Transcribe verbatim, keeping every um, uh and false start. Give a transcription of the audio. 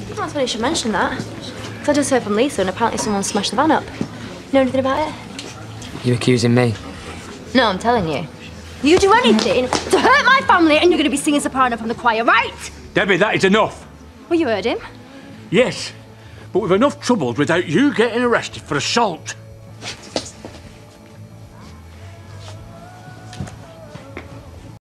That's funny you should mention that. Because I just heard from Lisa and apparently someone smashed the van up. You know anything about it? You accusing me? No, I'm telling you. You do anything to hurt my family and you're going to be singing soprano from the choir, right? Debbie, that is enough. Well, you heard him. Yes, but we've enough troubles without you getting arrested for assault.